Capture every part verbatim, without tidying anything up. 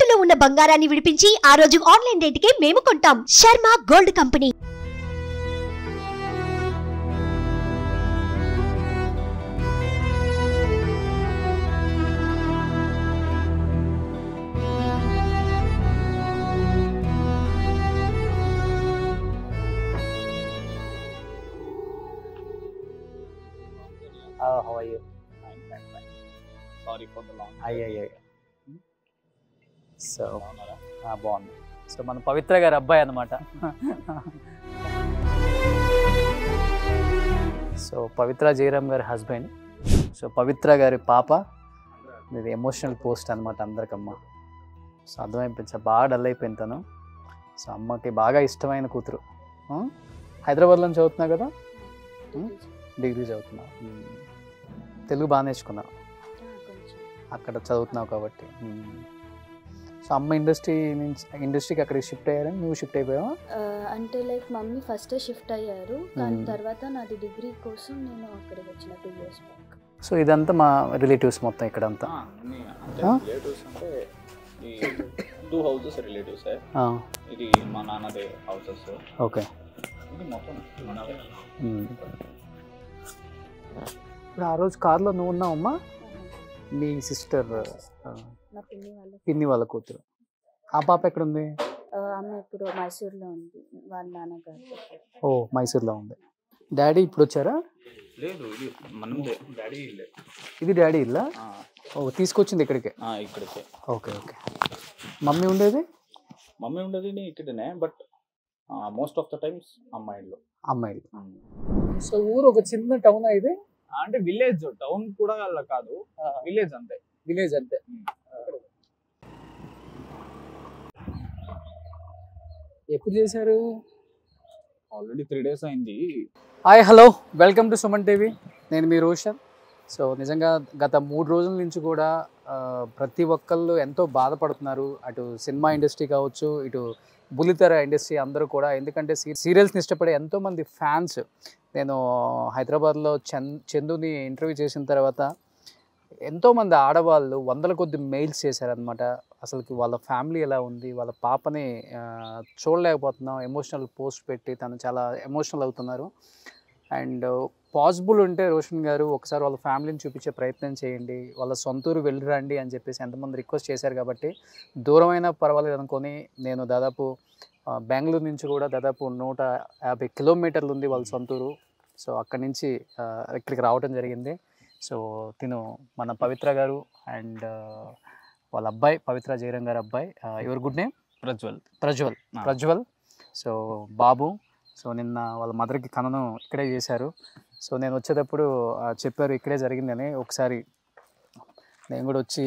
తాకట్టులో ఉన్న బంగారాన్ని విడిపించి ఆ రోజు ఆన్లైన్ రేటుకే మేము కొంటాం. Sharma gold company. Uh, how are you? Fine, fine, fine. Sorry for the long. అయ్యి అయ్యి సో బాగుంది. సో మన పవిత్ర గారి అబ్బాయి అన్నమాట. సో పవిత్ర జయరామ్ గారి హస్బెండ్. సో పవిత్ర గారి పాప. ఇది ఎమోషనల్ పోస్ట్ అనమాట అందరికమ్మ. సో అర్థమైపోయింది, బాగా డల్ అయిపోయింది తను. సో అమ్మకి బాగా ఇష్టమైన కూతురు. హైదరాబాద్లో చదువుతున్నావు కదా, డిగ్రీ చదువుతున్నావు, తెలుగు బాగా నేర్చుకున్నావు, అక్కడ చదువుతున్నావు కాబట్టి. సో అమ్మ ఇండస్ట్రీ నుంచి ఇండస్ట్రీకి అక్కడికి షిఫ్ట్ అయ్యారని నువ్వు షిఫ్ట్ అయిపోయావా? అంటే లైక్ మమ్మీ ఫస్టే షిఫ్ట్ అయ్యారు, కానీ తర్వాత నాది డిగ్రీ కోసం నేను అక్కడికి వచ్చిన టూ ఇయర్స్ బ్యాక్. సో ఇదంతా మా రిలేటివ్స్ మొత్తం ఇక్కడంతా? రిలేటివ్స్ అంటే ఈ టూ హౌసెస్ రిలేటివ్స్. ఇది మా నాన్నదే హౌసెస్. ఓకే. ఇది మొత్తం మనదే. ఇప్పుడు ఆ రోజు కార్లో నువ్వు ఉన్నావమ్మా, మీ సిస్టర్ పిన్ని వాళ్ళ కూతురు. ఆ పాప ఎక్కడుంది? ఆమె ఇప్పుడు మైసూర్లో ఉంది, వాళ్ళ నాన్నగారు. ఓ మైసూర్లో ఉంది. డాడీ ఇప్పుడు వచ్చారా? లేదు, ఇది మనదే డాడీ ఇల్లే. ఇది డాడీ ఇల్లా? ఓ తీసుకొచ్చింది ఇక్కడికే? ఇక్కడికే. Okay okay. మమ్మీ ఉండేది? మమ్మీ ఉండేది ఇక్కడనే, but most of the times అమ్మాయిలు. అమ్మాయిలు. సో ఊరు ఒక చిన్న టౌన్ ఇది అంటే విలేజ్, టౌన్ కూడా కాదు, విలేజ్ అంతే. విలేజ్ అంతే. ఎప్పుడు చేశారు? ఆల్రెడీ త్రీ డేస్ అయింది. Hi hello, welcome to Suman TV. నేను మీ రోషన్. సో నిజంగా గత మూడు రోజుల నుంచి కూడా ప్రతి ఒక్కళ్ళు ఎంతో బాధపడుతున్నారు. అటు సినిమా ఇండస్ట్రీ కావచ్చు, ఇటు బుల్లితెర ఇండస్ట్రీ అందరూ కూడా. ఎందుకంటే సీరియల్స్ని ఇష్టపడే ఎంతోమంది ఫ్యాన్స్. నేను హైదరాబాద్లో చంద్ చందుని ఇంటర్వ్యూ చేసిన తర్వాత ఎంతోమంది ఆడవాళ్ళు వందల కొద్ది మెయిల్స్ చేశారనమాట. అసలుకి వాళ్ళ ఫ్యామిలీ ఎలా ఉంది, వాళ్ళ పాపని చూడలేకపోతున్నాం, ఎమోషనల్ పోస్ట్ పెట్టి తను చాలా ఎమోషనల్ అవుతున్నారు. అండ్ పాసిబుల్ ఉంటే రోషన్ గారు ఒకసారి వాళ్ళ ఫ్యామిలీని చూపించే ప్రయత్నం చేయండి, వాళ్ళ సొంతూరు వెళ్ళిరండి అని చెప్పేసి ఎంతమంది రిక్వెస్ట్ చేశారు. కాబట్టి దూరమైనా పర్వాలేదు అనుకొని నేను దాదాపు బెంగళూరు నుంచి కూడా దాదాపు నూట యాభై కిలోమీటర్లు ఉంది వాళ్ళ సొంతూరు. సో అక్కడి నుంచి ఇక్కడికి రావడం జరిగింది. సో తిను మన పవిత్ర గారు అండ్ వాళ్ళ అబ్బాయి పవిత్ర జయరామ్ గారి అబ్బాయి. Your good name? Prajwal. Prajwal. Prajwal. So బాబు. సో నిన్న వాళ్ళ మదర్కి కననం ఇక్కడే చేశారు. సో నేను వచ్చేటప్పుడు చెప్పారు ఇక్కడే జరిగిందని. ఒకసారి నేను కూడా వచ్చి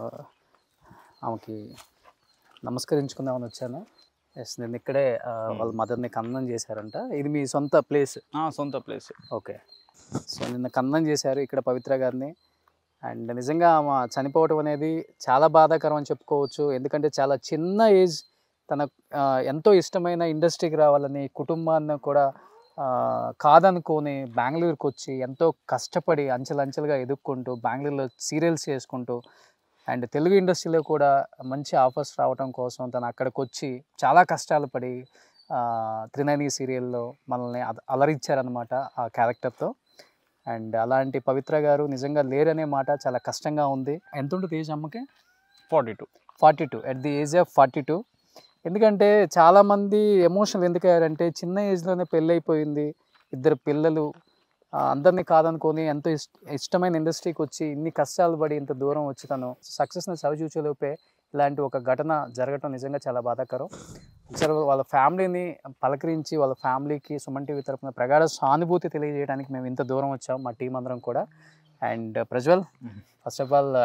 ఆమెకి నమస్కరించుకుందామని వచ్చాను. ఎస్, నేను ఇక్కడే వాళ్ళ మదర్ని కన్నం చేశారంట. ఇది మీ సొంత ప్లేస్? సొంత ప్లేస్. ఓకే. సో నిన్న కన్నం చేశారు ఇక్కడ పవిత్ర గారిని. అండ్ నిజంగా ఆమె చనిపోవటం అనేది చాలా బాధాకరం అని చెప్పుకోవచ్చు. ఎందుకంటే చాలా చిన్న ఏజ్, తన ఎంతో ఇష్టమైన ఇండస్ట్రీకి రావాలని కుటుంబాన్ని కూడా కాదనుకొని బెంగళూరుకి వచ్చి ఎంతో కష్టపడి అంచెలంచెలుగా ఎదుక్కుంటూ బెంగళూరులో సీరియల్స్ చేసుకుంటూ అండ్ తెలుగు ఇండస్ట్రీలో కూడా మంచి ఆఫర్స్ రావడం కోసం తను అక్కడికి వచ్చి చాలా కష్టాలు పడి త్రినయని సీరియల్లో మనల్ని అలరించారనమాట ఆ క్యారెక్టర్తో. అండ్ అలాంటి పవిత్ర గారు నిజంగా లేరనే మాట చాలా కష్టంగా ఉంది. ఎంత ఉంటుంది ఏజ్ అమ్మకి? Forty two forty two at the age of forty two ఎందుకంటే చాలామంది ఎమోషనల్ ఎందుకు అయ్యారంటే చిన్న ఏజ్లోనే పెళ్ళి అయిపోయింది, ఇద్దరు పిల్లలు, అందరినీ కాదనుకొని ఎంతో ఇష్ట ఇష్టమైన ఇండస్ట్రీకి వచ్చి ఇన్ని కష్టాలు పడి ఇంత దూరం వచ్చి తను సక్సెస్ని సవిచూచేలోపే ఇలాంటి ఒక ఘటన జరగటం నిజంగా చాలా బాధాకరం. ఒకసారి వాళ్ళ ఫ్యామిలీని పలకరించి వాళ్ళ ఫ్యామిలీకి సుమన్ టీవీ తరఫున ప్రగాఢ సానుభూతి తెలియజేయడానికి మేము ఇంత దూరం వచ్చాం, మా టీం అందరం కూడా. And Prajwal, first of all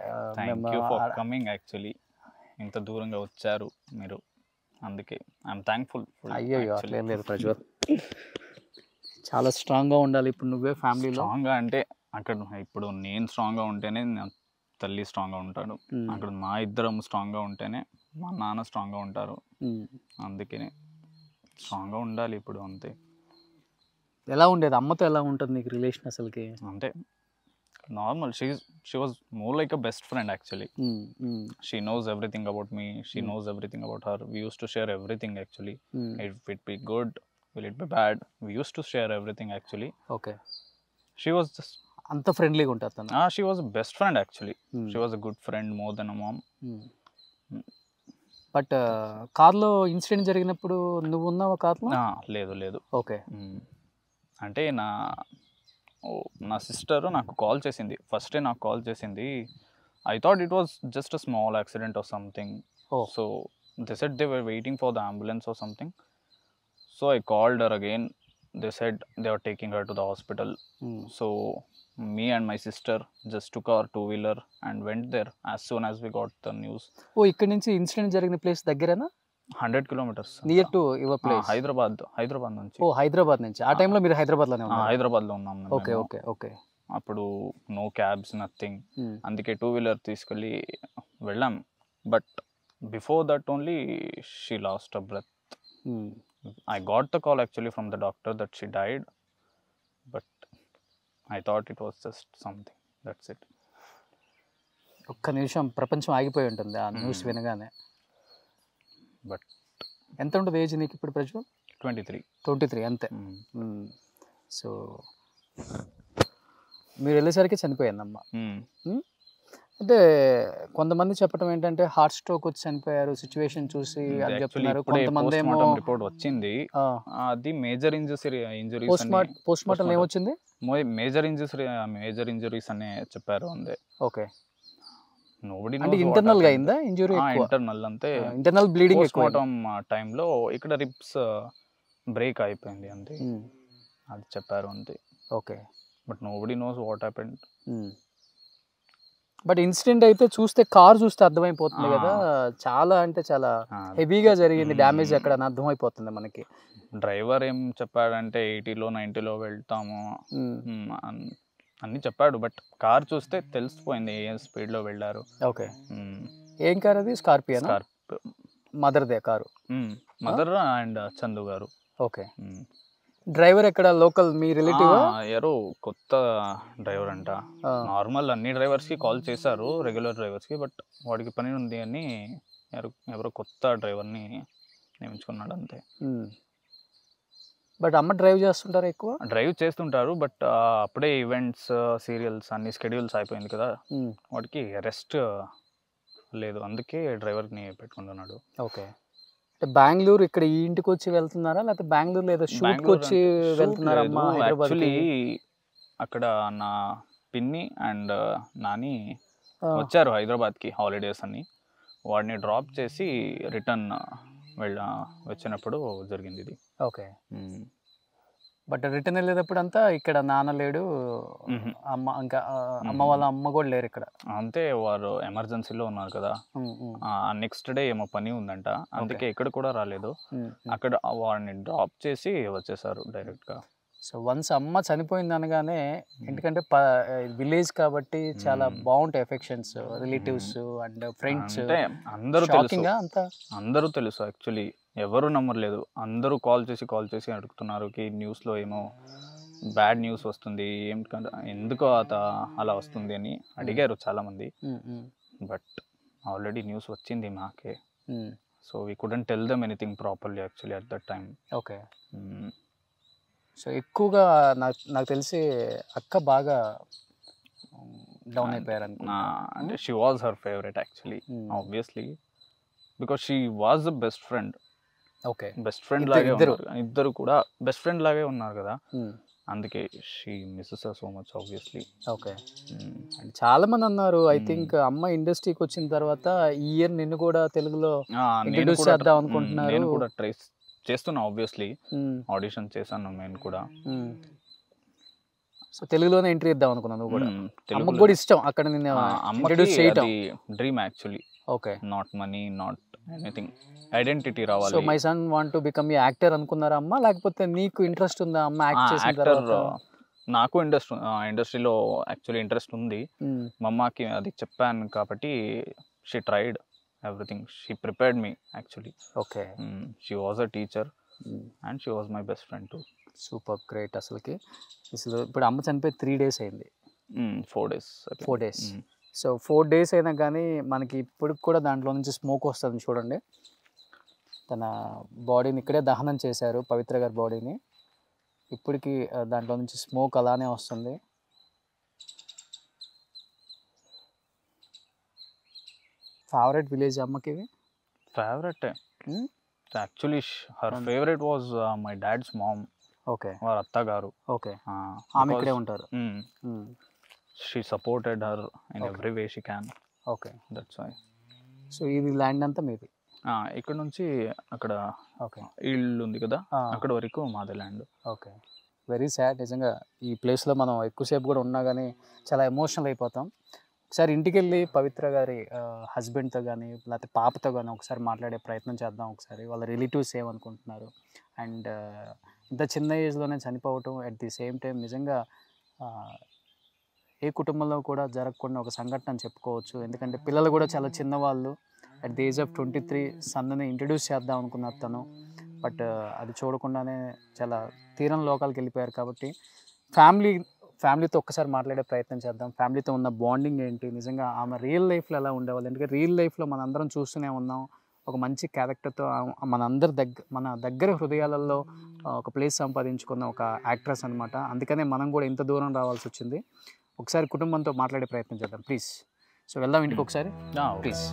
coming, actually ఇంత దూరంగా వచ్చారు మీరు, అందుకే ఐఎమ్ థ్యాంక్ఫుల్. అయ్యో అట్లేం లేదు ప్రజ్వల్, చాలా స్ట్రాంగ్గా ఉండాలి. ఇప్పుడు నువ్వే ఫ్యామిలీలో స్ట్రాంగ్గా అంటే అక్కడ ఇప్పుడు నేను స్ట్రాంగ్గా ఉంటేనే తల్లి స్ట్రాంగ్గా ఉంటాడు, అక్కడ మా ఇద్దరం స్ట్రాంగ్గా ఉంటేనే మా నాన్న స్ట్రాంగ్గా ఉంటారు. అందుకనే స్ట్రాంగ్గా ఉండాలి ఇప్పుడు, అంతే. ఎలా ఉండేది అమ్మతో? ఎలా ఉంటుంది నీకు రిలేషన్ అసలుకి? అంటే normal she she was more like a best friend actually. She knows everything about me, she knows everything about her. We use to share everything actually. It it be good, will it be bad, we use to share everything actually. Okay. She was just అంత ఫ్రెండ్లీగా ఉంటుంది తను. She was best friend actually. She was a good friend more than a mom. But కార్లో incident జరిగినప్పుడు నువ్వు ఉన్నావా కార్లో? లేదు లేదు. ఓకే. అంటే నా నా సిస్టర్ నాకు కాల్ చేసింది, ఫస్టే నాకు కాల్ చేసింది. I thought it was just a small accident or something. So they said they were waiting for the ambulance or something. So I called her again. They said they were taking her to the hospital. Mm. So me and my sister just took our two wheeler and went there as soon as we got the news. Oh, ఇక్కడ నుంచి incident జరిగిన place దగ్గరేనా? Hundred kilometres near to your place. Hyderabad Hyderabad నుంచి. ఓ, హైదరాబాద్ నుంచి. ఆ టైంలో మీరు హైదరాబాద్ లోనే ఉన్నారు? హైదరాబాద్ లో ఉన్నాం. Okay okay okay. అప్పుడు నో క్యాబ్స్, నథింగ్. అందుకే టూ వీలర్ తీసుకెళ్ళి వెళ్ళాం. But before that only she lost a breath. I got the call actually from the doctor that she died, but I thought it was just something. That's it. ఒక్క నిమిషం ప్రపంచం ఆగిపోయి ఉంటుంది ఆ news వినగానే. But ఎంత ఉంటుంది ఏజ్ నీకు ఇప్పుడు present? Twenty three twenty three అంతే. సో మీరు వెళ్ళేసరికి చనిపోయిందమ్మా. అంటే కొంతమంది చెప్పడం ఏంటంటే హార్ట్ స్ట్రోక్ వచ్చి చనిపోయారు, సిచ్యువేషన్ చూసి అని చెప్తున్నారు. కొంతమంది ఏమో రిపోర్ట్ వచ్చింది, అది major injury injuries. Post mortem ఏమొచ్చింది? మేజర్ ఇంజరీ మేజర్ ఇంజరీస్ అనే చెప్పారు అంతే. ఓకే. అంటే ఇంటర్నల్ గా అయిందా ఇంజరీ? ఇంటర్నల్ అంతే, ఇంటర్నల్ బ్లీడింగ్. పోస్ట్ మార్టం టైంలో ఇక్కడ రిబ్స్ బ్రేక్ అయిపోయింది అంతే, అది చెప్పారు అంతే. Okay. But nobody knows what happened. But incident అయితే చూస్తే కార్ చూస్తే అర్థమైపోతుంది కదా, చాలా అంటే చాలా హెవీగా జరిగింది డ్యామేజ్ అక్కడ అని అర్థమైపోతుంది మనకి. డ్రైవర్ ఏం చెప్పాడంటే ఎయిటీలో నైంటీలో వెళ్తాము అన్ని చెప్పాడు. బట్ కార్ చూస్తే తెలిసిపోయింది ఏ స్పీడ్లో వెళ్ళారు. ఓకే. ఏం కార్ అది? స్కార్పియో. స్కార్పియో. మదర్దే కారు? మదర్ అండ్ చందు గారు. ఓకే. డ్రైవర్ ఎక్కడ? లోకల్ మీ రిలేటివ్? ఎవరో కొత్త డ్రైవర్ అంట. నార్మల్ అన్ని డ్రైవర్స్ కి కాల్ చేశారు, రెగ్యులర్ డ్రైవర్స్ కి. బట్ వాడికి పని ఉంది అని ఎవరో కొత్త డ్రైవర్ ని నియమించుకున్నాడు అంతే. బట్ అమ్మ డ్రైవ్ చేస్తుంటారు? ఎక్కువ డ్రైవ్ చేస్తుంటారు, బట్ అప్పుడే ఈవెంట్స్, సీరియల్స్ అన్ని స్కెడ్యూల్స్ అయిపోయింది కదా, వాడికి రెస్ట్ లేదు, అందుకే డ్రైవర్ ని పెట్టుకుంటున్నాడు. ఓకే. బెంగళూరు ఇక్కడ ఈ ఇంటికి వచ్చి వెళ్తున్నారా, లేకపోతే బెంగళూరు లేదా షూట్ కి వచ్చి వెళ్తున్నారా? యాక్చువల్లీ అక్కడ నా పిన్ని అండ్ నాని వచ్చారు హైదరాబాద్ కి హాలిడేస్ అని, వాడిని డ్రాప్ చేసి రిటర్న్ వెళ్ళ వచ్చినప్పుడు జరిగింది ఇది. ఓకే. బట్ రిటర్న్ వెళ్ళేటప్పుడు అంతా ఇక్కడ నాన్న లేడు, అమ్మ ఇంకా అమ్మ వాళ్ళ అమ్మ కూడా లేరు ఇక్కడ అంతే. వారు ఎమర్జెన్సీలో ఉన్నారు కదా, నెక్స్ట్ డే ఏమో పని ఉందంట, అందుకే ఇక్కడ కూడా రాలేదు. అక్కడ వాడిని డ్రాప్ చేసి వచ్చేసారు డైరెక్ట్ గా. సో వన్స్ అమ్మ చనిపోయింది అనగానే, ఎందుకంటే విలేజ్ కాబట్టి చాలా బాగుంటాయి ఎఫెక్షన్స్, రిలేటివ్స్ అండ్ ఫ్రెండ్స్. అందరూ తెలుసు, అందరూ తెలుసు యాక్చువల్లీ. ఎవరు నమ్మర్లేదు, అందరూ కాల్ చేసి కాల్ చేసి అడుగుతున్నారు కి న్యూస్లో ఏమో బ్యాడ్ న్యూస్ వస్తుంది, ఏమిటంటే ఎందుకు అత అలా వస్తుంది అని అడిగారు చాలామంది. బట్ ఆల్రెడీ న్యూస్ వచ్చింది మాకే, so we couldn't tell them anything properly actually at that time. Okay. So ఎక్కువగా నాకు నాకు తెలిసి అక్క బాగా డౌన్ అయిపోయారు అనుకున్నా. అంటే she was her favourite actually, obviously, because she was the best friend. Okay. Best friend లాగే ఇద్దరు కూడా బెస్ట్ ఫ్రెండ్ లాగే ఉన్నారు కదా, అందుకే she misses her so much obviously. Okay. And చాలా మంది అన్నారు, ఐ థింక్ అమ్మ ఇండస్ట్రీకి వచ్చిన తర్వాత ఈ ఇయర్ నిన్ను కూడా తెలుగులో ఇంట్రడ్యూస్ చేద్దాం అనుకుంటున్నారు. నేను కూడా ట్రై చేస్తున్నా ఆబ్వియస్లీ, ఆడిషన్ చేశాను నేను కూడా. సో తెలుగులోనే ఎంట్రీ ఇద్దాం అనుకున్నాను నువ్వు కూడా. అమ్మకు కూడా ఇష్టం అక్కడ నిన్ను ఇంట్రడ్యూస్ చేయడం. Dream actually. Okay. Not money, not anything, identity రావాలి. So my son want to become a actor అనుకున్నారా అమ్మ, లేకపోతే నీకు ఇంట్రెస్ట్ ఉందా అమ్మ యాక్ట్ చేసిన తర్వాత? నాకు ఇంట్రెస్ట్, ఇండస్ట్రీలో యాక్చువల్లీ ఇంట్రెస్ట్ ఉంది. మా అమ్మకి అది చెప్పాను కాబట్టి she tried everything, she prepared me actually. Okay. She was a teacher and she was my best friend too. Super great. అసలుకి అసలు ఇప్పుడు అమ్మ చనిపోయి త్రీ డేస్ అయింది. Four days four days so four days అయినా కానీ మనకి ఇప్పటికి కూడా దాంట్లో నుంచి స్మోక్ వస్తుంది చూడండి. తన బాడీని ఇక్కడే దహనం చేశారు పవిత్ర గారి బాడీని. ఇప్పటికి దాంట్లో నుంచి స్మోక్ అలానే వస్తుంది. ఫేవరెట్ విలేజ్ అమ్మకి ఇది? Favourite actually her favourite was my dad's mom. Okay, వారి అత్తగారు. ఓకే, ఆమె ఇక్కడే ఉంటారు. She supported her in every way she can. Okay, that's why. So ఇది ల్యాండ్ అంతా మీది? ఇక్కడ నుంచి అక్కడ ఓకే ఇల్లు ఉంది కదా, అక్కడ వరకు మాది ల్యాండ్. ఓకే, వెరీ సాడ్ నిజంగా. ఈ ప్లేస్లో మనం ఎక్కువసేపు కూడా ఉన్నా కానీ చాలా ఎమోషనల్ అయిపోతాం. ఒకసారి ఇంటికి వెళ్ళి పవిత్ర గారి హస్బెండ్తో కానీ లేకపోతే పాపతో కానీ ఒకసారి మాట్లాడే ప్రయత్నం చేద్దాం. ఒకసారి వాళ్ళ రిలేటివ్స్ ఏమనుకుంటున్నారు, అండ్ ఇంత చిన్న ఏజ్లోనే చనిపోవటం అట్ ది సేమ్ టైం నిజంగా ఏ కుటుంబంలో కూడా జరగకుండా ఒక సంఘటన అని చెప్పుకోవచ్చు. ఎందుకంటే పిల్లలు కూడా చాలా చిన్నవాళ్ళు. At the age of twenty three సన్నని ఇంట్రడ్యూస్ చేద్దాం అనుకున్నారు తను, బట్ అది చూడకుండానే చాలా తీరం లోకాలకు వెళ్ళిపోయారు. కాబట్టి ఫ్యామిలీ ఫ్యామిలీతో ఒక్కసారి మాట్లాడే ప్రయత్నం చేద్దాం. ఫ్యామిలీతో ఉన్న బాండింగ్ ఏంటి, నిజంగా ఆమె రియల్ లైఫ్లో ఎలా ఉండేవాళ్ళు. ఎందుకంటే రియల్ లైఫ్లో మన అందరం చూస్తూనే ఉన్నాం, ఒక మంచి క్యారెక్టర్తో మన అందరి దగ్గర మన దగ్గర హృదయాలలో ఒక ప్లేస్ సంపాదించుకున్న ఒక యాక్ట్రెస్ అనమాట. అందుకనే మనం కూడా ఇంత దూరం రావాల్సి వచ్చింది. ఒకసారి కుటుంబంతో మాట్లాడే ప్రయత్నం చేద్దాం ప్లీజ్. సో వెళ్దాం ఇంటికి ఒకసారి ప్లీజ్.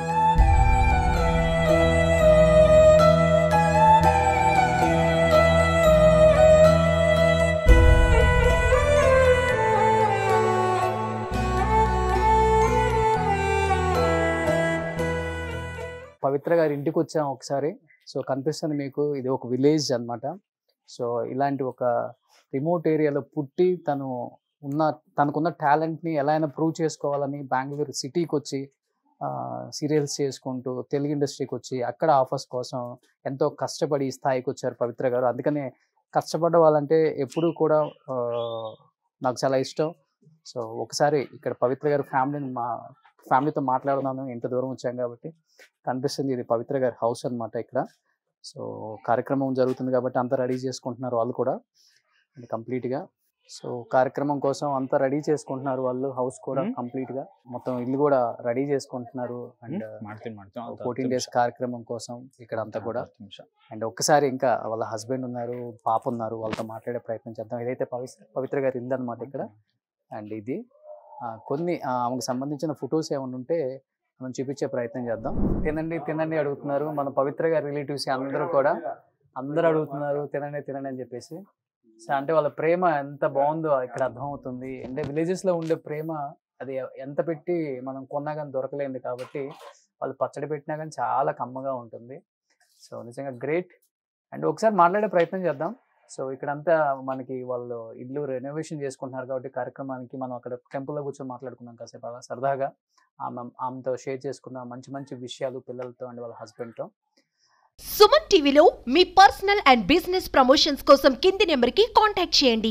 పవిత్ర గారి ఇంటికి వచ్చాం ఒకసారి. సో కనిపిస్తుంది మీకు, ఇది ఒక విలేజ్ అనమాట. సో ఇలాంటి ఒక రిమోట్ ఏరియాలో పుట్టి తను ఉన్న తనకున్న టాలెంట్ని ఎలా అయినా ప్రూవ్ చేసుకోవాలని బెంగళూరు సిటీకి వచ్చి సీరియల్స్ చేసుకుంటూ తెలుగు ఇండస్ట్రీకి వచ్చి అక్కడ ఆఫర్స్ కోసం ఎంతో కష్టపడి ఈ స్థాయికి వచ్చారు పవిత్ర గారు. అందుకనే కష్టపడ్డ వాళ్ళంటే ఎప్పుడూ కూడా నాకు చాలా ఇష్టం. సో ఒకసారి ఇక్కడ పవిత్ర గారి ఫ్యామిలీని మా ఫ్యామిలీతో మాట్లాడుతున్నాను, ఎంత దూరం వచ్చాం కాబట్టి. కనిపిస్తుంది ఇది పవిత్ర గారి హౌస్ అనమాట ఇక్కడ. సో కార్యక్రమం జరుగుతుంది కాబట్టి అంతా రెడీ చేసుకుంటున్నారు వాళ్ళు కూడా కంప్లీట్గా. సో కార్యక్రమం కోసం అంతా రెడీ చేసుకుంటున్నారు వాళ్ళు, హౌస్ కూడా కంప్లీట్గా మొత్తం ఇల్లు కూడా రెడీ చేసుకుంటున్నారు. అండ్ ఫోర్టీన్ డేస్ కార్యక్రమం కోసం ఇక్కడ అంతా కూడా. అండ్ ఒక్కసారి ఇంకా వాళ్ళ హస్బెండ్ ఉన్నారు, పాప ఉన్నారు, వాళ్ళతో మాట్లాడే ప్రయత్నం చేద్దాం. ఇదైతే పవిత్ర పవిత్ర గారి ఇల్లు అనమాట ఇక్కడ. అండ్ ఇది కొన్ని ఆమెకు సంబంధించిన ఫొటోస్ ఏమైనా ఉంటే మనం చూపించే ప్రయత్నం చేద్దాం. తినండి తినండి అడుగుతున్నారు మన పవిత్ర గారి రిలేటివ్స్ అందరూ కూడా, అందరూ అడుగుతున్నారు తినండి తినండి అని చెప్పేసి. సో అంటే వాళ్ళ ప్రేమ ఎంత బాగుందో ఇక్కడ అర్థమవుతుంది. అంటే విలేజెస్లో ఉండే ప్రేమ అది ఎంత పెట్టి మనం కొన్నా కానీ దొరకలేదు కాబట్టి వాళ్ళు పచ్చడి పెట్టినా కానీ చాలా కమ్మగా ఉంటుంది. సో నిజంగా గ్రేట్. అండ్ ఒకసారి మాట్లాడే ప్రయత్నం చేద్దాం. సో ఇక్కడంతా మనకి వాళ్ళు ఇల్లు రెనోవేషన్ చేసుకుంటున్నారు కాబట్టి కార్యక్రమానికి మనం అక్కడ టెంపుల్లో కూర్చొని మాట్లాడుకున్నాం కాసేపు అలా సరదాగా. ఆమె ఆమెతో షేర్ చేసుకున్న మంచి మంచి విషయాలు పిల్లలతో అండ్ వాళ్ళ హస్బెండ్తో. సుమన్ టీవీలో మీ పర్సనల్ అండ్ బిజినెస్ ప్రమోషన్స్ కోసం కింది నెంబర్కి కాంటాక్ట్ చేయండి.